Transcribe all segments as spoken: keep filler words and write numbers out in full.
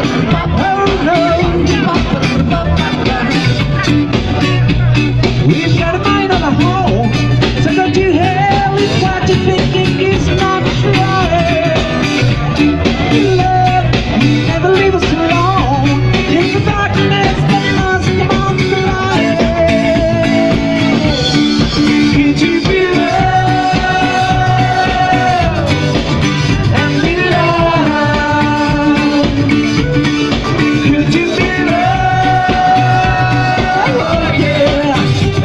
We've got a mind of our own, so go to hell if what you're thinking is not right. Love, never leave us alone. In the darkness, there must come on the light. Could you be loved and be loved? Could you be loved? Oh yeah.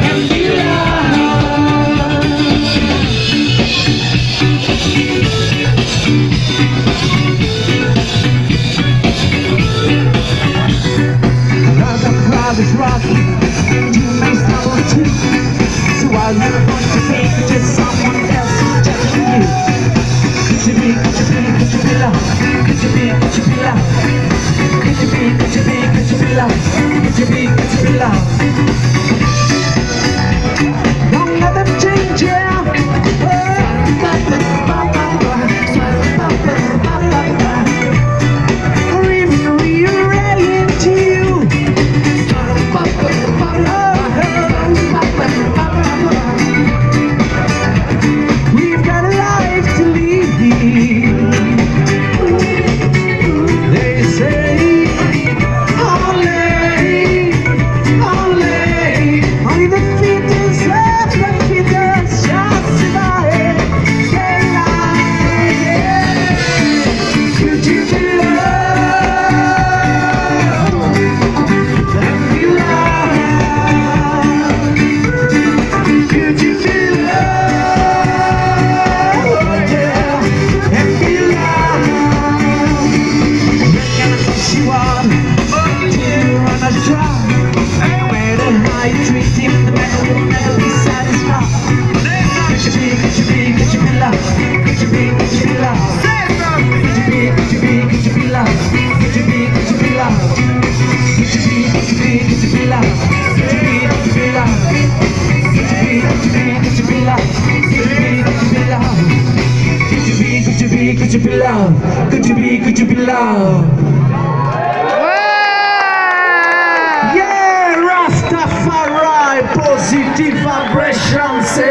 Is rocky, you may stumble too. So I'll never want to be just someone else judging you. Could you be, could you be, could you be loved? Could you be, could you be loved? Could you be, could you be, could you be loved? Could you be, could you be loved? Don't let them change you. Or even rearrange you. We've got a life to lead. They say only, only, only the fittest of the fittest shall survive. Stay alive, yeah. Could you be loved and be loved? Could you be loved, oh yeah, and be loved? You're gonna push you on till you run out of dry. No matter how you treat him, the man will never be satisfied. Could you be, could you be, could you be loved? Could you be, could you be loved? Could you be, could you be, could you be loved? Could you be, could you be loved? Could you be, could you be, could you be loved? Could you be, could you be loved? Could you be, could you be, could you be loved? Could you be, could you be loved? Could you be, could you be, could you be loved? Could you be, could you be loved? Yeah, Rastafari, positive vibration, say